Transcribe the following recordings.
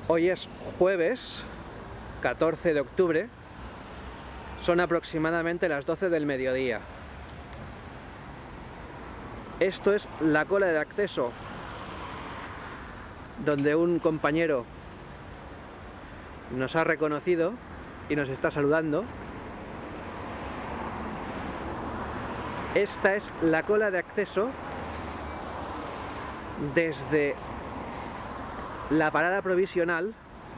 Hoy es jueves 14 de octubre, son aproximadamente las 12 del mediodía. Esto es la cola de acceso, donde un compañero nos ha reconocido y nos está saludando. Esta es la cola de acceso desde la parada provisional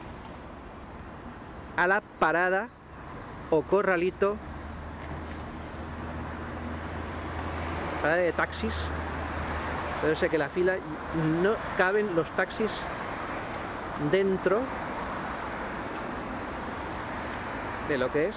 a la parada o corralito, parada de taxis. Pero sé que la fila no caben los taxis dentro de lo que es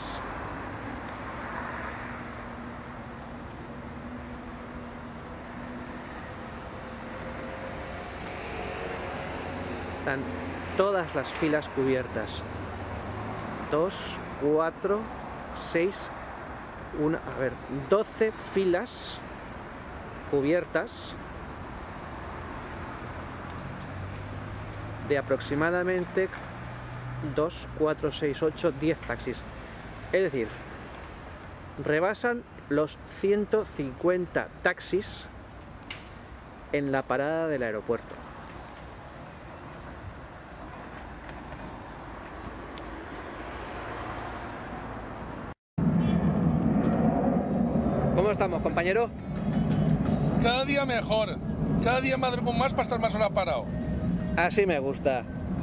están todas las filas cubiertas. 2, 4, 6, 1, a ver, 12 filas cubiertas de aproximadamente 2, 4, 6, 8, 10 taxis. Es decir, rebasan los 150 taxis en la parada del aeropuerto. ¿Cómo estamos, compañero? Cada día mejor, cada día madrugo más para estar más horas parado. Así me gusta.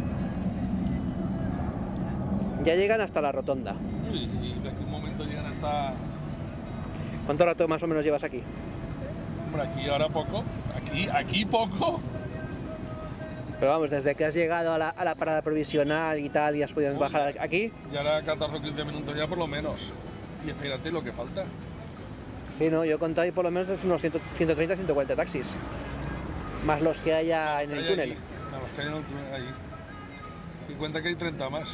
Ya llegan hasta la rotonda. Y de aquí un momento llegan hasta... ¿Cuánto rato más o menos llevas aquí? Hombre, aquí ahora poco, aquí poco. Pero vamos, desde que has llegado a la parada provisional y tal y has podido bajar aquí. Ya era 14 o 15 minutos ya por lo menos. Y espérate lo que falta. Sí, no, yo he contado ahí por lo menos unos 130, 140 taxis. Más los que haya en el túnel. Los que hay en el túnel ahí. Y cuenta que hay 30 más.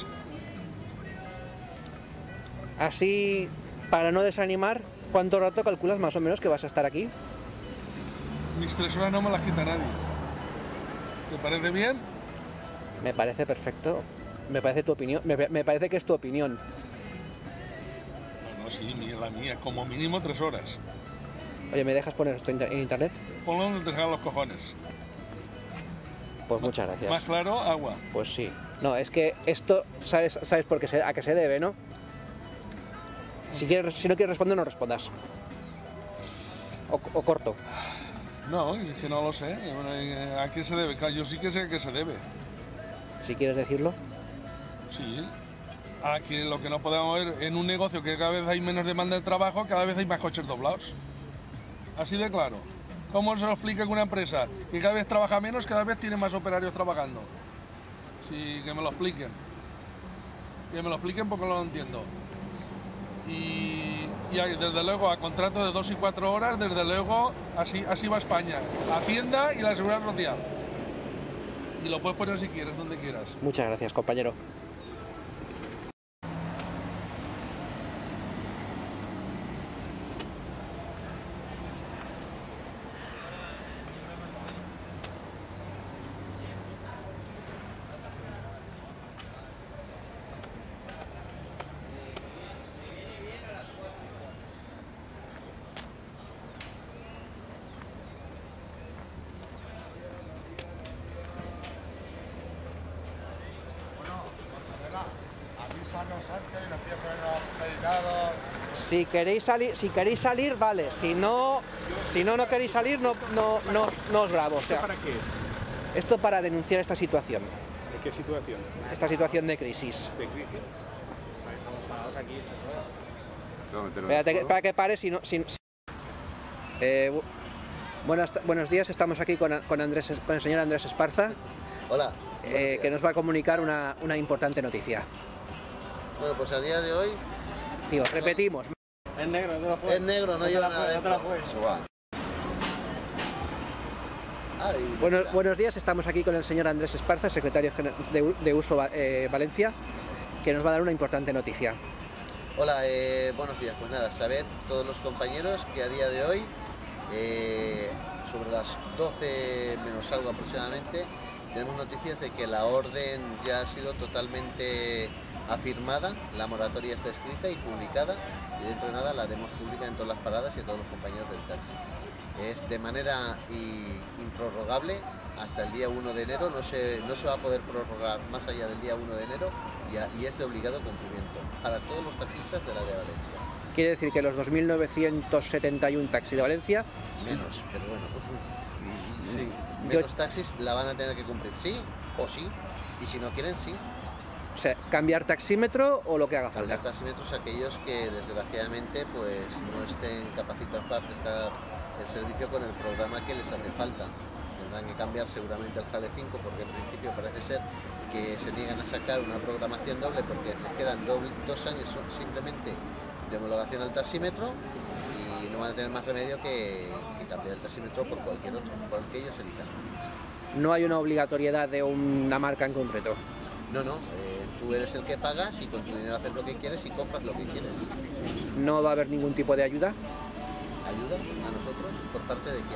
Así, para no desanimar, ¿cuánto rato calculas más o menos que vas a estar aquí? Mis 3 horas no me las quita nadie. ¿Te parece bien? Me parece perfecto. Me parece tu opinión. Me parece que es tu opinión. No, sí, la mía, como mínimo 3 horas. Oye, ¿me dejas poner esto en internet? Ponlo donde te salgan los cojones. Pues muchas gracias. Más claro, agua. Pues sí. No, es que esto, ¿sabes por qué a qué se debe, no? Si no quieres responder, no respondas. O corto. No, es que no lo sé. ¿A qué se debe? Yo sí que sé a qué se debe. Si quieres decirlo. Sí. A que lo que no podemos ver en un negocio que cada vez hay menos demanda de trabajo, cada vez hay más coches doblados. Así de claro. ¿Cómo se lo explica que una empresa que cada vez trabaja menos, cada vez tiene más operarios trabajando? Sí, que me lo expliquen. Que me lo expliquen porque no lo entiendo. Y desde luego a contratos de 2 y 4 horas, desde luego así va España. Hacienda y la Seguridad Social. Y lo puedes poner si quieres, donde quieras. Muchas gracias, compañero. Avísanos antes y nos pide ponernos acreditados. Si queréis salir, vale. Si no queréis salir, no os grabo. O sea, ¿Para qué? Esto para denunciar esta situación. ¿De qué situación? Esta situación de crisis. ¿De crisis? Estamos parados aquí. Espérate, para que pares si no... buenos días, estamos aquí con el señor Andrés Esparza. Hola. Que nos va a comunicar una importante noticia. Bueno, pues a día de hoy... Tío, repetimos. Es negro, no te lo juegues. Es negro, no lleva nada dentro. Buenos días, estamos aquí con el señor Andrés Esparza, secretario de Uso Valencia, que nos va a dar una importante noticia. Hola, buenos días. Pues nada, sabed todos los compañeros que a día de hoy, sobre las 12 menos algo aproximadamente, tenemos noticias de que la orden ya ha sido totalmente afirmada, la moratoria está escrita y publicada, y dentro de nada la haremos pública en todas las paradas y a todos los compañeros del taxi. Es de manera improrrogable hasta el día 1 de enero, no se va a poder prorrogar más allá del día 1 de enero y es de obligado cumplimiento para todos los taxistas del área de Valencia. Quiere decir que los 2.971 taxis de Valencia... Menos, pero bueno. Sí, menos taxis la van a tener que cumplir, sí o sí, y si no quieren, sí. O sea, cambiar taxímetro o lo que haga falta. Cambiar taxímetros aquellos que desgraciadamente pues no estén capacitados para prestar el servicio con el programa que les hace falta. Tendrán que cambiar seguramente al JALE 5 porque en principio parece ser que se niegan a sacar una programación doble porque les quedan 2 años simplemente de homologación al taxímetro y no van a tener más remedio que cambiar el taxímetro por cualquier otro, por el que ellos elijan. No hay una obligatoriedad de una marca en concreto. No, tú eres el que pagas y con tu dinero haces lo que quieres y compras lo que quieres. ¿No va a haber ningún tipo de ayuda? ¿Ayuda a nosotros? ¿Por parte de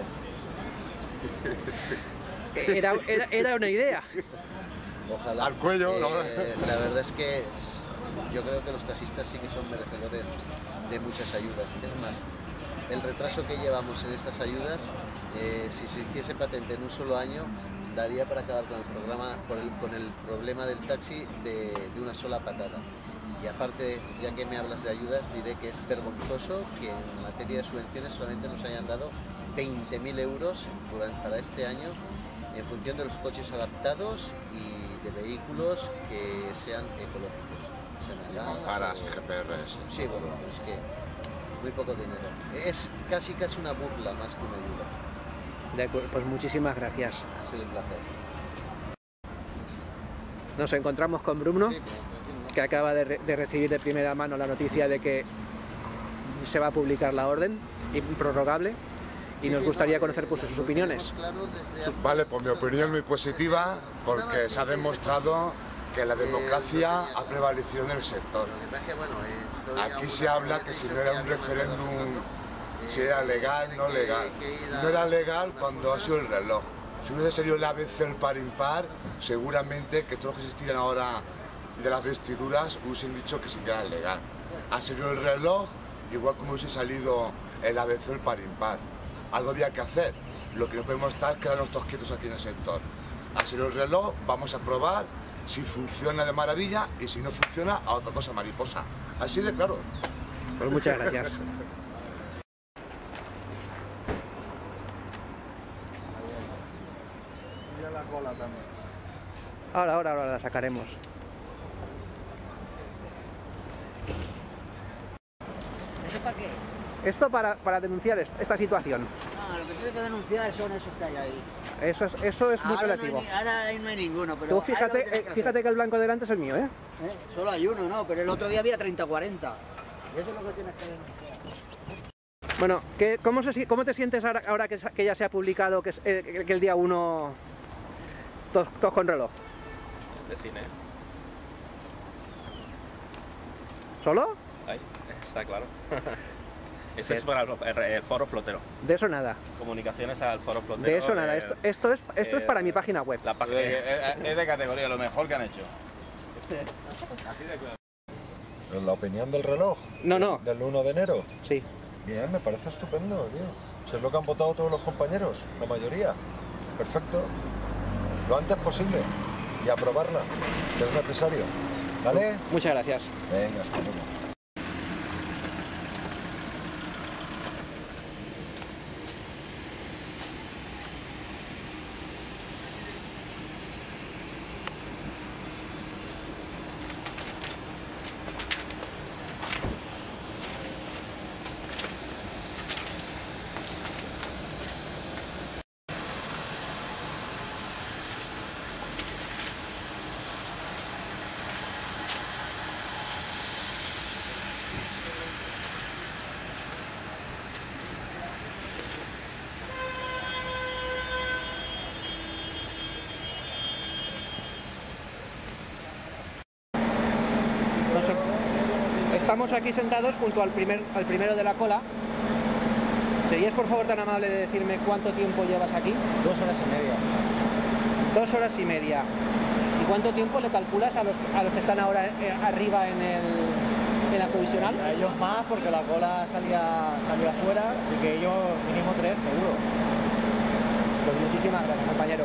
quién? Era una idea. Ojalá. Al cuello, ¿no? La verdad es que yo creo que los taxistas sí que son merecedores de muchas ayudas. Es más, el retraso que llevamos en estas ayudas, si se hiciese patente en un solo año, daría para acabar con el problema del taxi de una sola patada. Y aparte, ya que me hablas de ayudas, diré que es vergonzoso que en materia de subvenciones solamente nos hayan dado 20.000 euros para este año en función de los coches adaptados y de vehículos que sean ecológicos. Mamparas y GPRs. Sí, bueno, es que muy poco dinero. Es casi una burla más que una ayuda. De acuerdo, pues muchísimas gracias. Ha sido un placer. Nos encontramos con Bruno, que acaba de recibir de primera mano la noticia de que se va a publicar la orden improrrogable y nos gustaría conocer pues, sus opiniones. Vale, pues mi opinión es muy positiva porque se ha demostrado que la democracia ha prevalecido en el sector. Aquí se habla que si no era un referéndum, si era legal, no legal. No era legal cuando ha sido el reloj. Si hubiese sido el ABC, el par impar, seguramente que todos los que existieran ahora de las vestiduras hubiesen dicho que sí que era legal. Ha sido el reloj, igual como hubiese salido el ABC, el par impar. Algo había que hacer. Lo que no podemos estar es quedarnos todos quietos aquí en el sector. Ha sido el reloj, vamos a probar si funciona de maravilla y si no funciona a otra cosa mariposa. Así de claro. Pues muchas gracias. La cola también. Ahora la sacaremos. ¿Eso para qué? Esto para denunciar esta situación. No, lo que tiene que denunciar son esos que hay ahí. Eso es muy Ahora relativo. ahora ahí no hay ninguno, pero... Tú fíjate que el blanco delante es el mío, ¿eh? Solo hay uno, ¿no? Pero el otro día había 30 o 40. Y eso es lo que tienes que denunciar. Bueno, ¿cómo te sientes ahora que ya se ha publicado que el día 1 todos con reloj? De cine. ¿Solo? Ahí, está claro. Ese es para el foro flotero. De eso nada. Comunicaciones al foro flotero. De eso nada. Esto es para mi página web. La página. Es de categoría, lo mejor que han hecho. ¿La opinión del reloj? No. ¿Del 1 de enero? Sí. Bien, me parece estupendo, tío. Si es lo que han votado todos los compañeros, la mayoría. Perfecto. Lo antes posible. Y aprobarla, que es necesario. ¿Vale? Muchas gracias. Venga, hasta luego. Estamos aquí sentados junto al primero de la cola. ¿Serías por favor tan amable de decirme cuánto tiempo llevas aquí? 2 horas y media. 2 horas y media. ¿Y cuánto tiempo le calculas a los que están ahora arriba en la provisional? A ellos más porque la cola salía afuera, así que ellos mínimo 3 seguro. Pues muchísimas gracias, compañero.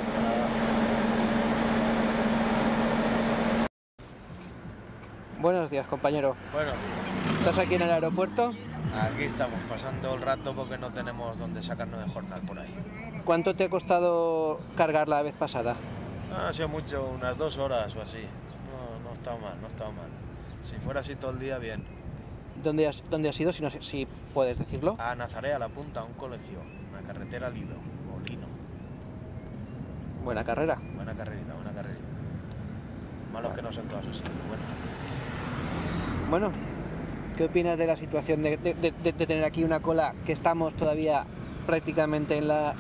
Buenos días, compañero. Bueno, ¿Estás aquí en el aeropuerto? aquí estamos pasando el rato porque no tenemos donde sacarnos de jornal por ahí. ¿Cuánto te ha costado cargar la vez pasada? No ha sido mucho, unas 2 horas o así. No está mal, no está mal. Si fuera así todo el día, bien. ¿Dónde has ido, si puedes decirlo? A Nazaré, a la punta, a un colegio, una carretera Lido, o Lino. Buena carrera. Buena carrerita, buena carrerita. Malos que no son todas así, pero bueno. Bueno, ¿qué opinas de la situación de tener aquí una cola que estamos todavía prácticamente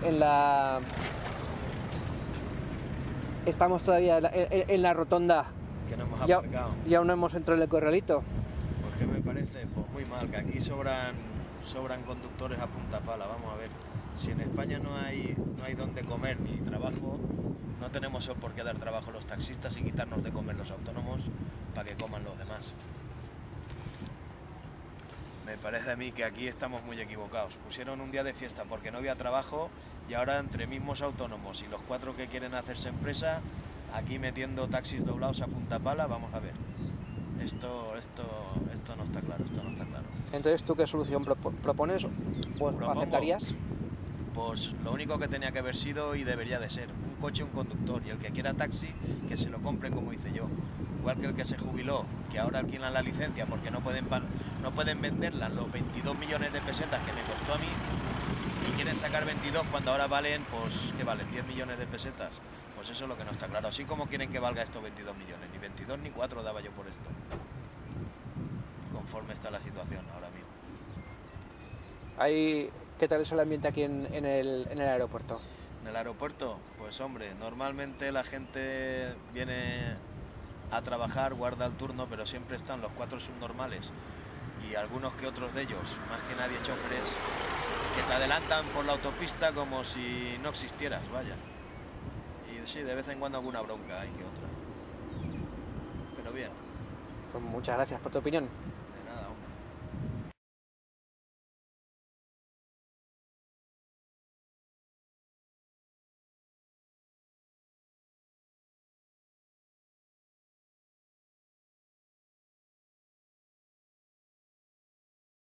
estamos todavía en la rotonda Que no hemos y aparcado. aún no hemos entrado en el corralito? Pues que me parece, pues muy mal, que aquí sobran conductores a punta pala. Vamos a ver, si en España no hay donde comer ni trabajo, no tenemos por qué dar trabajo a los taxistas y quitarnos de comer los autónomos para que coman los demás. Me parece a mí que aquí estamos muy equivocados. Pusieron un día de fiesta porque no había trabajo y ahora entre mismos autónomos y los 4 que quieren hacerse empresa, aquí metiendo taxis doblados a punta pala, vamos a ver. Esto no está claro, esto no está claro. Entonces, ¿tú qué solución propones o Propongo. aceptarías? Pues lo único que tenía que haber sido y debería de ser un coche, un conductor, y el que quiera taxi, que se lo compre como hice yo. Igual que el que se jubiló, que ahora alquilan la licencia porque no pueden venderla los 22 millones de pesetas que me costó a mí, y quieren sacar 22 cuando ahora valen, pues, ¿qué valen? 10 millones de pesetas. Pues eso es lo que no está claro. Así como quieren que valga estos 22 millones, ni 22 ni 4 daba yo por esto. Conforme está la situación ahora mismo. ¿Qué tal es el ambiente aquí en el aeropuerto? En el aeropuerto, pues hombre, normalmente la gente viene a trabajar, guarda el turno, pero siempre están los 4 subnormales y algunos que otros de ellos, más que nadie choferes, que te adelantan por la autopista como si no existieras, vaya. Y sí, de vez en cuando alguna bronca hay que otra. Pero bien. Pues muchas gracias por tu opinión.